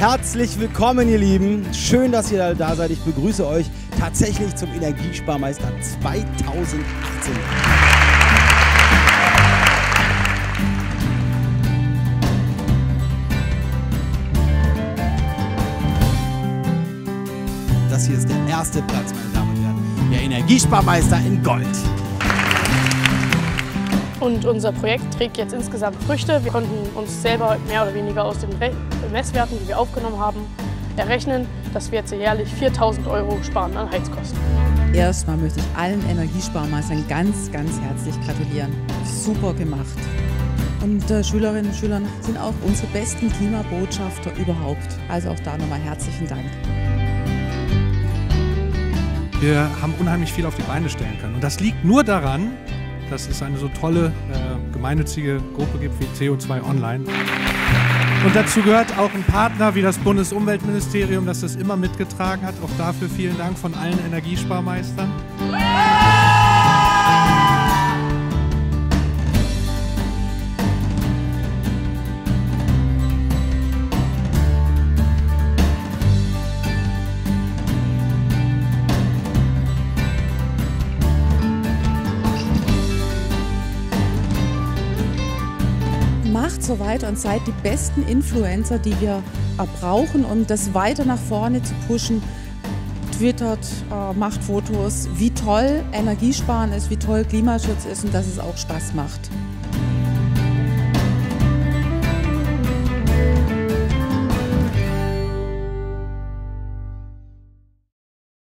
Herzlich willkommen, ihr Lieben. Schön, dass ihr da seid. Ich begrüße euch tatsächlich zum Energiesparmeister 2018. Das hier ist der erste Platz, meine Damen und Herren. Der Energiesparmeister in Gold. Und unser Projekt trägt jetzt insgesamt Früchte. Wir konnten uns selber mehr oder weniger aus den Messwerten, die wir aufgenommen haben, errechnen, dass wir jetzt jährlich 4.000 € sparen an Heizkosten. Erstmal möchte ich allen Energiesparmeistern ganz herzlich gratulieren. Super gemacht. Und Schülerinnen und Schüler sind auch unsere besten Klimabotschafter überhaupt. Also auch da nochmal herzlichen Dank. Wir haben unheimlich viel auf die Beine stellen können. Und das liegt nur daran, dass es eine so tolle gemeinnützige Gruppe gibt wie CO2 Online. Und dazu gehört auch ein Partner wie das Bundesumweltministerium, das das immer mitgetragen hat. Auch dafür vielen Dank von allen Energiesparmeistern. Macht so weiter und seid die besten Influencer, die wir brauchen, um das weiter nach vorne zu pushen. Twittert, macht Fotos, wie toll Energiesparen ist, wie toll Klimaschutz ist und dass es auch Spaß macht.